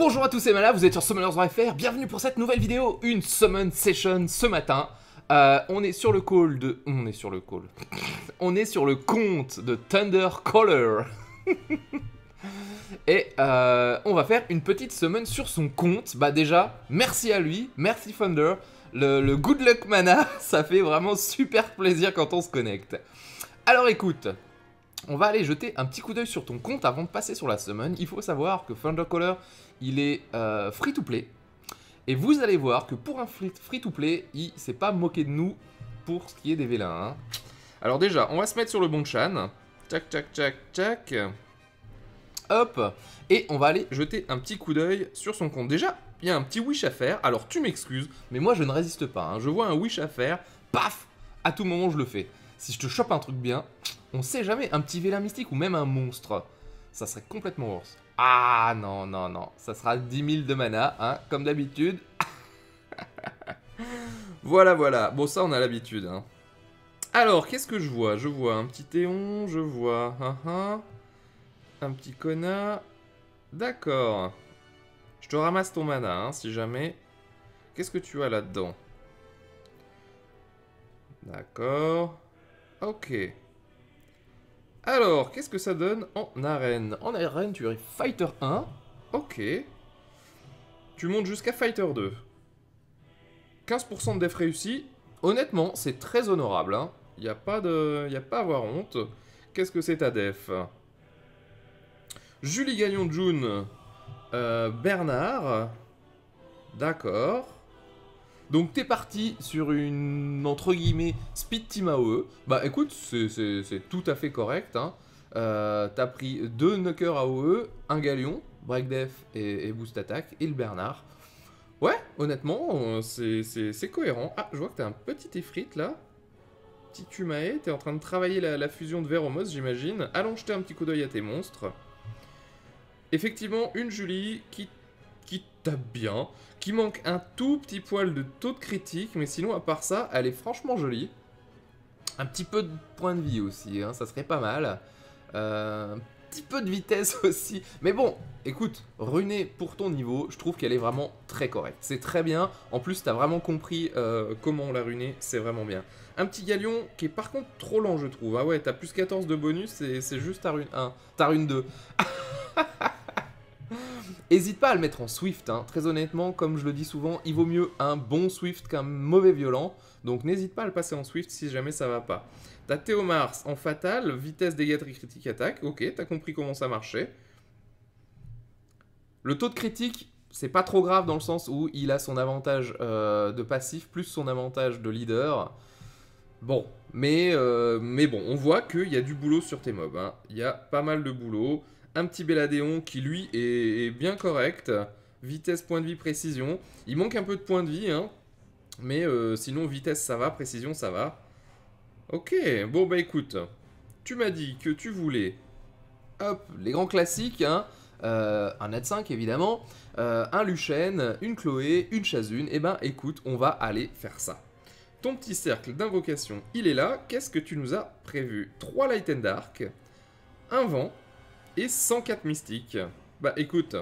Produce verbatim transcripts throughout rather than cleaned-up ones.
Bonjour à tous, c'est Mala, vous êtes sur Summoners point F R, bienvenue pour cette nouvelle vidéo, une Summon Session ce matin. Euh, on est sur le call de... On est sur le call. On est sur le compte de Thundercaller. Et euh, on va faire une petite summon sur son compte. Bah déjà, merci à lui, merci Thunder. Le, le good luck mana, ça fait vraiment super plaisir quand on se connecte. Alors écoute, on va aller jeter un petit coup d'œil sur ton compte avant de passer sur la summon. Il faut savoir que Thundercaller, il est euh, free to play. Et vous allez voir que pour un free to play, il s'est pas moqué de nous pour ce qui est des vélins. Hein. Alors déjà, on va se mettre sur le bon chan. Tchac, tchac, tchac, tchac. Hop. Et on va aller jeter un petit coup d'œil sur son compte. Déjà, il y a un petit wish à faire. Alors tu m'excuses, mais moi je ne résiste pas. Hein. Je vois un wish à faire, paf, à tout moment je le fais. Si je te chope un truc bien, on sait jamais, un petit vélin mystique ou même un monstre, ça serait complètement worse. Ah non, non, non, ça sera dix mille de mana, hein, comme d'habitude. Voilà, voilà, bon ça on a l'habitude. Hein. Alors, qu'est-ce que je vois? Je vois un petit Théon, je vois uh -huh, un petit Kona. D'accord. Je te ramasse ton mana, hein, si jamais. Qu'est-ce que tu as là-dedans? D'accord. Ok. Alors, qu'est-ce que ça donne en arène? En arène, tu es Fighter un. Ok. Tu montes jusqu'à Fighter deux. quinze pour cent de def réussi. Honnêtement, c'est très honorable. Hein. Il n'y a pas de... Il n'y a pas à avoir honte. Qu'est-ce que c'est ta def? Julie Gagnon June. Euh, Bernard. D'accord. Donc t'es parti sur une, entre guillemets, speed team A O E. Bah écoute, c'est tout à fait correct. Hein. Euh, T'as pris deux knockers A O E, un Galion, break def et, et boost attack, et le Bernard. Ouais, honnêtement, c'est cohérent. Ah, je vois que t'as un petit Efrit là. Petit Kumae, t'es en train de travailler la, la fusion de Veromos, j'imagine. Allons jeter un petit coup d'œil à tes monstres. Effectivement, une Julie qui... qui tape bien, qui manque un tout petit poil de taux de critique, mais sinon, à part ça, elle est franchement jolie. Un petit peu de points de vie aussi, hein, ça serait pas mal. Euh, un petit peu de vitesse aussi. Mais bon, écoute, runée pour ton niveau, je trouve qu'elle est vraiment très correcte. C'est très bien. En plus, t'as vraiment compris euh, comment on l'a runée, c'est vraiment bien. Un petit Galion qui est par contre trop lent, je trouve. Ah ouais, t'as plus quatorze de bonus, et c'est juste ta rune un, ta rune deux. Hésite pas à le mettre en Swift, hein. Très honnêtement, comme je le dis souvent, il vaut mieux un bon Swift qu'un mauvais violent, donc n'hésite pas à le passer en Swift si jamais ça va pas. T'as Théomars en Fatal, vitesse, dégâts, critique, attaque, ok, t'as compris comment ça marchait. Le taux de critique, c'est pas trop grave dans le sens où il a son avantage euh, de passif plus son avantage de leader. Bon, mais, euh, mais bon, on voit qu'il y a du boulot sur tes mobs, hein. Il y a pas mal de boulot. Un petit Belladeon qui, lui, est, est bien correct. Vitesse, point de vie, précision. Il manque un peu de points de vie, hein. Mais euh, sinon, vitesse, ça va. Précision, ça va. Ok, bon, bah écoute. Tu m'as dit que tu voulais... Hop, les grands classiques, hein. Euh, un Nat cinq, évidemment. Euh, un Luchen, une Chloé, une Chazune. Eh ben, écoute, on va aller faire ça. Ton petit cercle d'invocation, il est là. Qu'est-ce que tu nous as prévu? trois Light and Dark. Un vent. Et cent quatre mystiques. Bah écoute.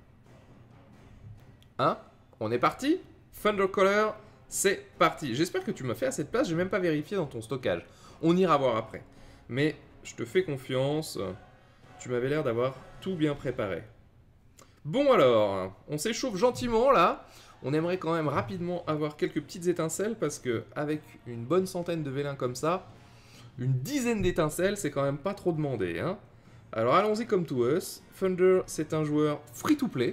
Hein? On est parti? Thundercaller, c'est parti. J'espère que tu m'as fait assez de place, j'ai même pas vérifié dans ton stockage. On ira voir après. Mais je te fais confiance. Tu m'avais l'air d'avoir tout bien préparé. Bon alors, on s'échauffe gentiment là. On aimerait quand même rapidement avoir quelques petites étincelles parce que avec une bonne centaine de vélins comme ça, une dizaine d'étincelles, c'est quand même pas trop demandé, hein. Alors allons-y comme to us. Thunder, c'est un joueur free-to-play.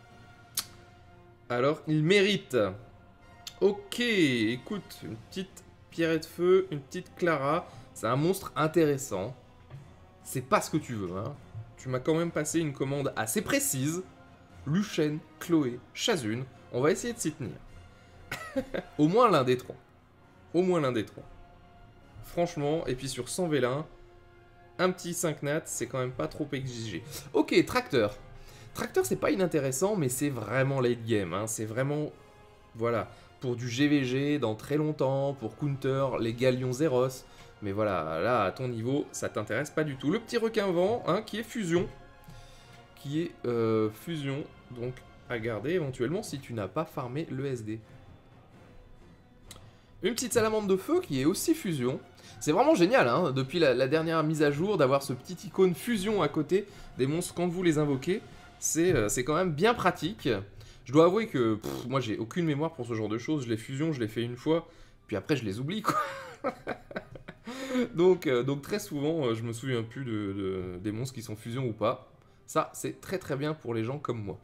Alors, il mérite. Ok, écoute, une petite Pierrette Feu, une petite Clara. C'est un monstre intéressant. C'est pas ce que tu veux, hein. Tu m'as quand même passé une commande assez précise. Luchen, Chloé, Chazune. On va essayer de s'y tenir. Au moins l'un des trois. Au moins l'un des trois. Franchement, et puis sur cent vélins... Un petit cinq nat, c'est quand même pas trop exigé. Ok, Tracteur. Tracteur, c'est pas inintéressant, mais c'est vraiment late game. Hein. C'est vraiment, voilà, pour du G V G dans très longtemps, pour counter les Galions Zéros. Mais voilà, là, à ton niveau, ça t'intéresse pas du tout. Le petit requin vent, hein, qui est fusion. Qui est euh, fusion, donc à garder éventuellement si tu n'as pas farmé le S D. Une petite salamandre de feu qui est aussi fusion. C'est vraiment génial, hein, depuis la, la dernière mise à jour, d'avoir ce petit icône fusion à côté des monstres quand vous les invoquez. C'est euh, quand même bien pratique. Je dois avouer que pff, moi j'ai aucune mémoire pour ce genre de choses. Je les fusion, je les fais une fois, puis après je les oublie, quoi. donc, euh, donc très souvent, euh, je me souviens plus de, de, des monstres qui sont fusion ou pas. Ça, c'est très très bien pour les gens comme moi.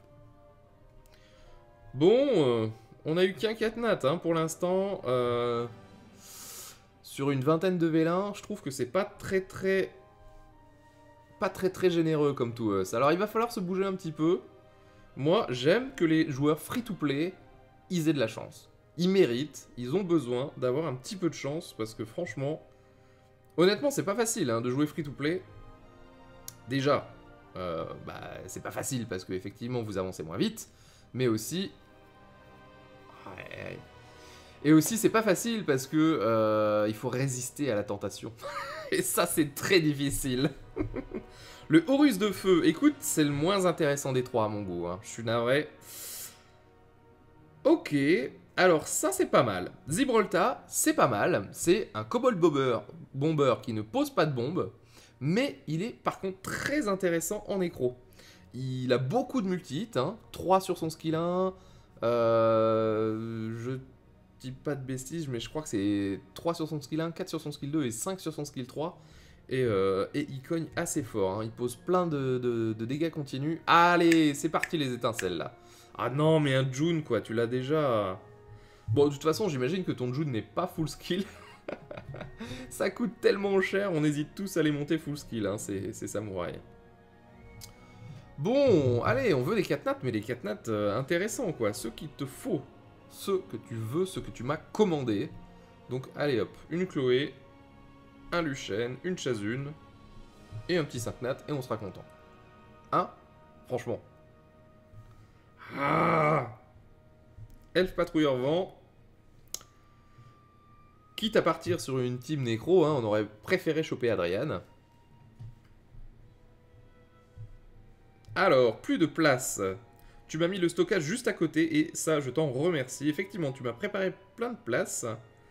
Bon, euh, on a eu qu'un catnat hein, pour l'instant. Euh, sur une vingtaine de vélins, je trouve que c'est pas très très... Pas très très généreux comme tout. Euh. Alors il va falloir se bouger un petit peu. Moi, j'aime que les joueurs free-to-play, ils aient de la chance. Ils méritent, ils ont besoin d'avoir un petit peu de chance, parce que franchement, honnêtement, c'est pas facile hein, de jouer free-to-play. Déjà, euh, bah, c'est pas facile, parce qu'effectivement, vous avancez moins vite, mais aussi... Ouais. Et aussi, c'est pas facile, parce que euh, il faut résister à la tentation. Et ça, c'est très difficile. Le Horus de feu, écoute, c'est le moins intéressant des trois à mon goût. Hein. Je suis navré. Ok, alors ça c'est pas mal. Zibrolta, c'est pas mal. C'est un Kobold Bomber, bomber qui ne pose pas de bombes, mais il est par contre très intéressant en nécro. Il a beaucoup de multi-hits, hein. trois sur son skill un. Euh, je dis pas de bêtises, mais je crois que c'est trois sur son skill un, quatre sur son skill deux et cinq sur son skill trois. Et, euh, et il cogne assez fort, hein. Il pose plein de, de, de dégâts continus. Allez, c'est parti les étincelles là. Ah non, mais un June quoi, tu l'as déjà. Bon, de toute façon, j'imagine que ton June n'est pas full skill. Ça coûte tellement cher, on hésite tous à les monter full skill, hein. C'est samouraï. Bon, allez, on veut des catnats, mais des catnats euh, intéressants quoi. Ceux qu'il te faut, ceux que tu veux, ceux que tu m'as commandé. Donc, allez hop, une Chloé. Un Luchen, une Chazune, et un petit cinq nat, et on sera content. Hein? Franchement. Ah! Elfe patrouilleur vent. Quitte à partir sur une team nécro, hein, on aurait préféré choper Adrian. Alors, plus de place. Tu m'as mis le stockage juste à côté, et ça, je t'en remercie. Effectivement, tu m'as préparé plein de places.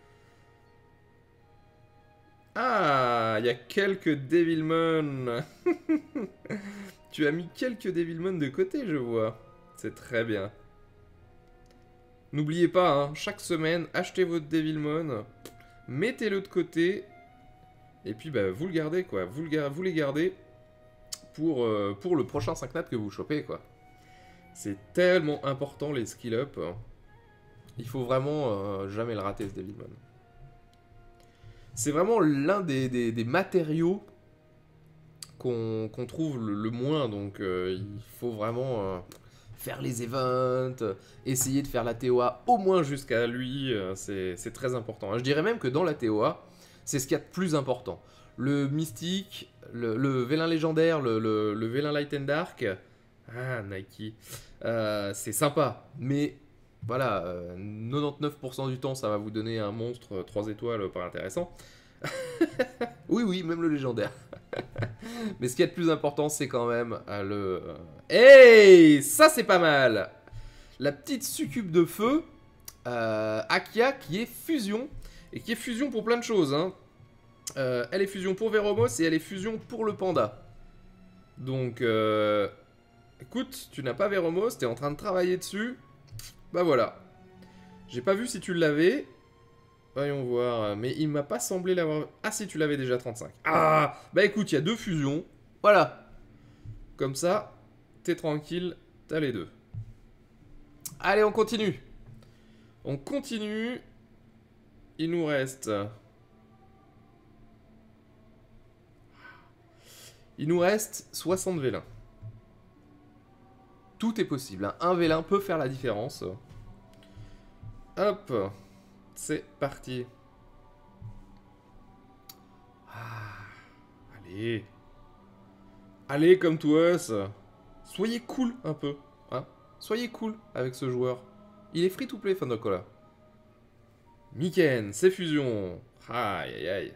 Ah, il y a quelques Devilmon. Tu as mis quelques Devilmon de côté, je vois. C'est très bien. N'oubliez pas, hein, chaque semaine, achetez votre Devilmon, mettez-le de côté, et puis bah, vous le gardez, quoi. Vous, le, vous les gardez pour, euh, pour le prochain cinq nat que vous chopez, quoi. C'est tellement important, les skill-up. Il faut vraiment euh, jamais le rater, ce Devilmon. C'est vraiment l'un des, des, des matériaux qu'on qu'on trouve le, le moins, donc euh, il faut vraiment euh, faire les events, essayer de faire la T O A au moins jusqu'à lui, euh, c'est très important. Je dirais même que dans la T O A, c'est ce qu'il y a de plus important. Le mystique, le, le vélin légendaire, le, le, le vélin light and dark, ah Nike, euh, c'est sympa, mais... Voilà, euh, quatre-vingt-dix-neuf pour cent du temps, ça va vous donner un monstre trois étoiles pas intéressant. Oui, oui, même le légendaire. Mais ce qui est le plus important, c'est quand même euh, le... Hey, ça c'est pas mal. La petite succube de feu, euh, Akia, qui est fusion. Et qui est fusion pour plein de choses. Hein. Euh, elle est fusion pour Veromos et elle est fusion pour le panda. Donc, euh, écoute, tu n'as pas Veromos, tu es en train de travailler dessus. Bah voilà. J'ai pas vu si tu l'avais. Voyons voir. Mais il m'a pas semblé l'avoir... Ah si, tu l'avais déjà trente-cinq. Ah. Bah écoute, il y a deux fusions. Voilà. Comme ça, t'es tranquille, t'as les deux. Allez, on continue. On continue. Il nous reste... Il nous reste soixante vélins. Tout est possible, hein. Un vélin peut faire la différence. Hop, c'est parti. Ah, allez. Allez, come to us. Soyez cool un peu. Hein. Soyez cool avec ce joueur. Il est free to play, Thundercaller. Miken, c'est fusion. Aïe, aïe, aïe.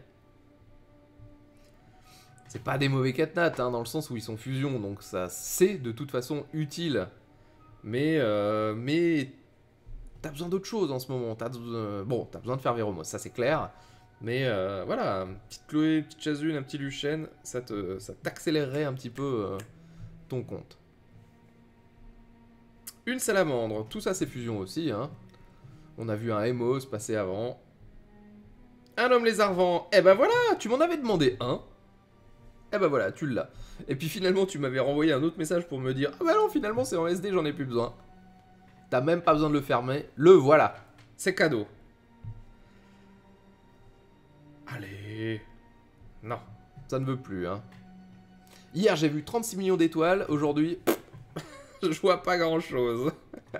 C'est pas des mauvais catnats, hein, dans le sens où ils sont fusion, donc ça c'est de toute façon utile Mais, euh, mais t'as besoin d'autre chose en ce moment. T'as, euh, bon, t'as besoin de faire Véromos, ça c'est clair. Mais euh, voilà, une petite Chloé, une petite Chazune, un petit Luchen, ça, te, ça t'accélérerait un petit peu euh, ton compte. Une salamandre, tout ça c'est fusion aussi. Hein. On a vu un Emos passer avant. Un homme lézard vent, eh ben voilà, tu m'en avais demandé un. Eh ben voilà, tu l'as. Et puis finalement tu m'avais renvoyé un autre message pour me dire, ah bah non finalement c'est en S D, j'en ai plus besoin. T'as même pas besoin de le fermer, le voilà. C'est cadeau. Allez. Non, ça ne veut plus, hein. Hier, j'ai vu trente-six millions d'étoiles. Aujourd'hui, je vois pas grand-chose.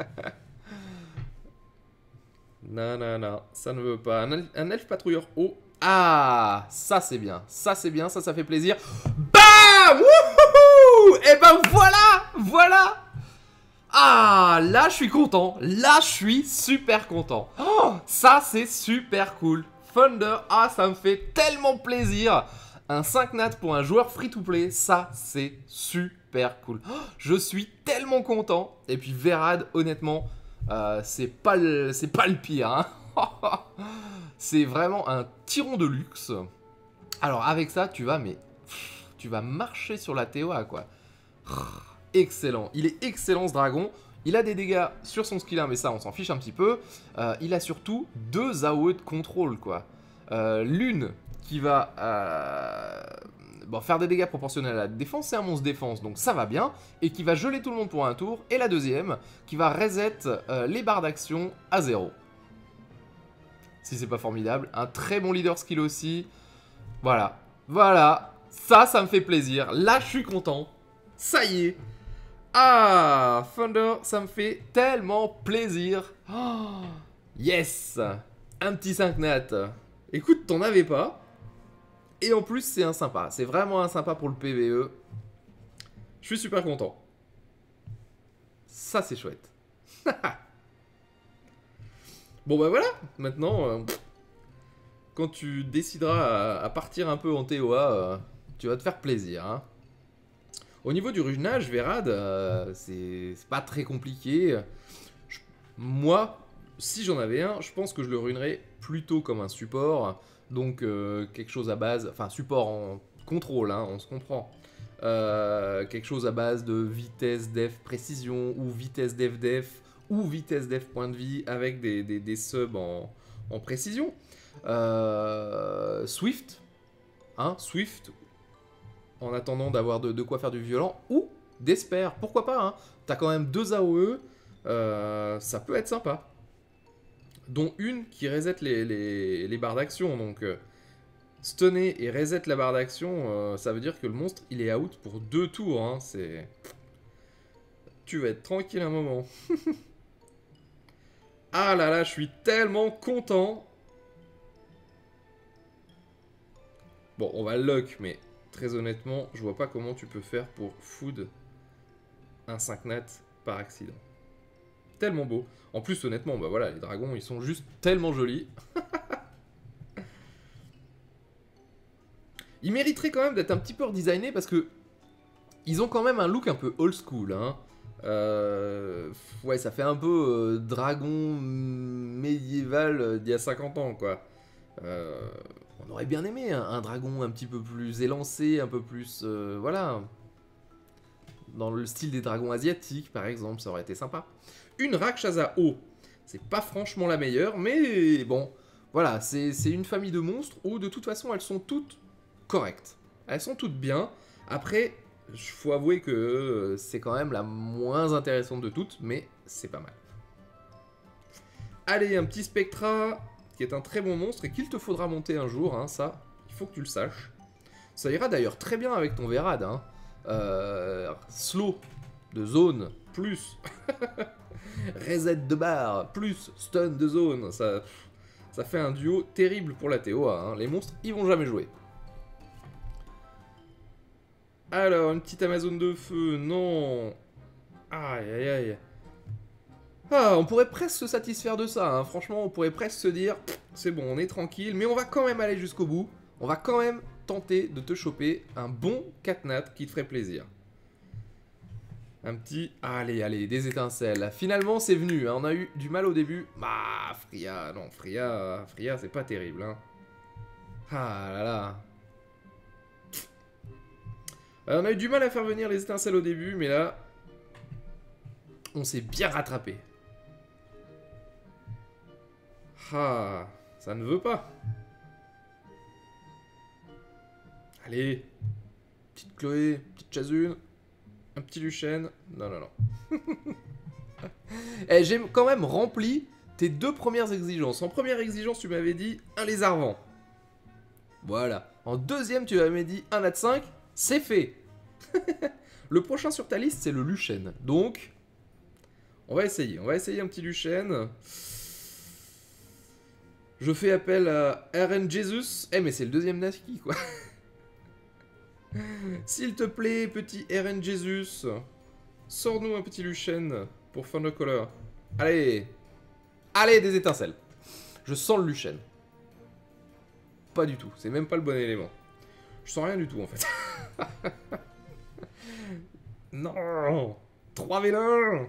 Non, non, non, ça ne veut pas. Un, un elfe patrouilleur haut. Ah, ça c'est bien. Ça c'est bien, ça, ça fait plaisir. Bam! Wouhou! Et ben voilà! Voilà! Ah, là, je suis content. Là, je suis super content. Oh, ça, c'est super cool. Thunder, ah, ça me fait tellement plaisir. Un cinq nat pour un joueur free-to-play, ça, c'est super cool. Oh, je suis tellement content. Et puis, Verad, honnêtement, euh, c'est pas, le, c'est pas le pire. Hein. C'est vraiment un tyran de luxe. Alors, avec ça, tu vas, mais tu vas marcher sur la T O A, quoi. Excellent, il est excellent ce dragon. Il a des dégâts sur son skill un, mais ça on s'en fiche un petit peu. Euh, il a surtout deux A O E de contrôle quoi. Euh, L'une qui va euh, bon, faire des dégâts proportionnels à la défense, c'est un monstre défense donc ça va bien. Et qui va geler tout le monde pour un tour. Et la deuxième qui va reset euh, les barres d'action à zéro. Si c'est pas formidable. Un très bon leader skill aussi. Voilà, voilà, ça ça me fait plaisir. Là je suis content. Ça y est. Ah, Thunder, ça me fait tellement plaisir. Oh, yes. Un petit cinq nat. Écoute, t'en avais pas. Et en plus, c'est un sympa. C'est vraiment un sympa pour le P V E. Je suis super content. Ça, c'est chouette. Bon, bah voilà. Maintenant, euh, quand tu décideras à, à partir un peu en T O A, euh, tu vas te faire plaisir, hein. Au niveau du runage, Verad, euh, c'est pas très compliqué. Je, moi, si j'en avais un, je pense que je le runerais plutôt comme un support. Donc euh, quelque chose à base, enfin support en contrôle, hein, on se comprend. Euh, quelque chose à base de vitesse, def, précision, ou vitesse, def, def, ou vitesse, def, point de vie, avec des, des, des subs en, en précision. Euh, Swift, hein, Swift, en attendant d'avoir de, de quoi faire du violent, ou d'Esper, pourquoi pas, hein. T'as quand même deux A O E, euh, ça peut être sympa. Dont une qui reset les, les, les barres d'action, donc euh, stunner et reset la barre d'action, euh, ça veut dire que le monstre, il est out pour deux tours, hein, c'est... Tu vas être tranquille un moment. Ah là là, je suis tellement content. Bon, on va le lock, mais... Très honnêtement, je vois pas comment tu peux faire pour food un cinq nat par accident. Tellement beau. En plus, honnêtement, bah voilà, les dragons, ils sont juste tellement jolis. Ils mériteraient quand même d'être un petit peu redesignés parce que ils ont quand même un look un peu old school, hein. Euh, ouais, ça fait un peu euh, dragon médiéval euh, d'il y a cinquante ans, quoi. Euh, on aurait bien aimé un, un dragon un petit peu plus élancé, un peu plus... Euh, voilà. Dans le style des dragons asiatiques, par exemple, ça aurait été sympa. Une Rakshasa O. C'est pas franchement la meilleure, mais bon. Voilà, c'est une famille de monstres où, de toute façon, elles sont toutes correctes. Elles sont toutes bien. Après, il faut avouer que euh, c'est quand même la moins intéressante de toutes, mais c'est pas mal. Allez, un petit Spectra... qui est un très bon monstre et qu'il te faudra monter un jour, hein, ça, il faut que tu le saches. Ça ira d'ailleurs très bien avec ton Verad, hein. Euh, slow de zone, plus reset de barre, plus stun de zone, ça, ça fait un duo terrible pour la T O A, hein. Les monstres, ils vont jamais jouer. Alors, une petite Amazone de feu, non. Aïe, aïe, aïe. Ah, on pourrait presque se satisfaire de ça, hein. Franchement, on pourrait presque se dire, c'est bon, on est tranquille, mais on va quand même aller jusqu'au bout. On va quand même tenter de te choper un bon quatre nat qui te ferait plaisir. Un petit... Allez, allez, des étincelles. Finalement, c'est venu. Hein. On a eu du mal au début. Ah, Fria, non, Fria, Fria, c'est pas terrible. Hein. Ah là là. Alors, on a eu du mal à faire venir les étincelles au début, mais là... On s'est bien rattrapé. Ah, ça ne veut pas. Allez. Petite Chloé, petite Chazune. Un petit Luchen. Non, non, non. Eh, j'ai quand même rempli tes deux premières exigences. En première exigence, tu m'avais dit un lézard-vent. Voilà. En deuxième, tu m'avais dit un nat cinq. C'est fait. Le prochain sur ta liste, c'est le Luchen. Donc, on va essayer. On va essayer un petit Luchen. Je fais appel à Eren Jesus. Eh, mais c'est le deuxième Nashki, quoi. S'il te plaît, petit Eren Jesus, sors-nous un petit Luchen pour Thundercaller. Allez. Allez, des étincelles. Je sens le Luchen. Pas du tout. C'est même pas le bon élément. Je sens rien du tout, en fait. Non. trois vélins.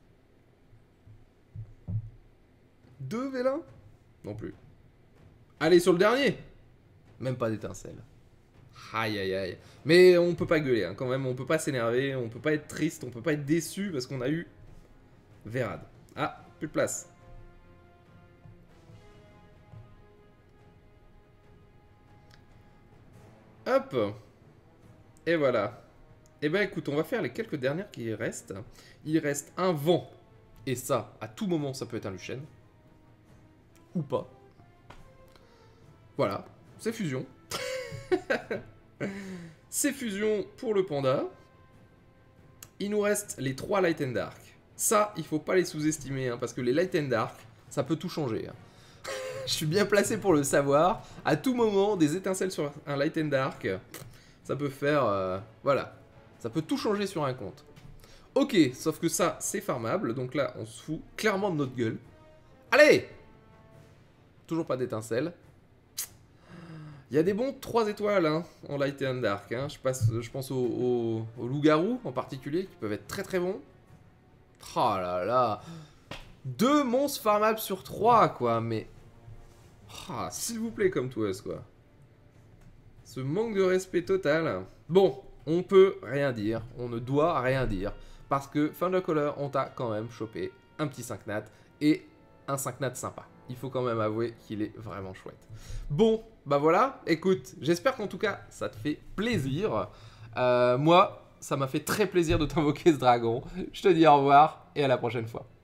deux vélins. Non plus. Allez, sur le dernier. Même pas d'étincelles. Aïe aïe aïe. Mais on peut pas gueuler, hein, quand même. On peut pas s'énerver. On peut pas être triste. On peut pas être déçu parce qu'on a eu Vérad. Ah, plus de place. Hop. Et voilà. Et ben écoute, on va faire les quelques dernières qui restent. Il reste un vent. Et ça, à tout moment, ça peut être un Luchen. Ou pas. Voilà. C'est fusion. C'est fusion pour le panda. Il nous reste les trois Light and Dark. Ça, il faut pas les sous-estimer, hein, parce que les Light and Dark, ça peut tout changer. Hein. Je suis bien placé pour le savoir. À tout moment, des étincelles sur un Light and Dark, ça peut faire... Euh, voilà. Ça peut tout changer sur un compte. Ok, sauf que ça, c'est farmable. Donc là, on se fout clairement de notre gueule. Allez! Toujours pas d'étincelles. Il y a des bons trois étoiles hein, en Light and Dark. Hein. Je, passe, je pense aux au, au loups-garous en particulier, qui peuvent être très très bons. Oh là là. Deux monstres farmables sur trois, quoi. Mais... Oh, s'il vous plaît, comme toi, quoi. Ce manque de respect total. Bon, on peut rien dire. On ne doit rien dire. Parce que Thundercaller, on t'a quand même chopé un petit cinq nat et un cinq nat sympa. Il faut quand même avouer qu'il est vraiment chouette. Bon, bah voilà. Écoute, j'espère qu'en tout cas, ça te fait plaisir. Euh, moi, ça m'a fait très plaisir de t'invoquer ce dragon. Je te dis au revoir et à la prochaine fois.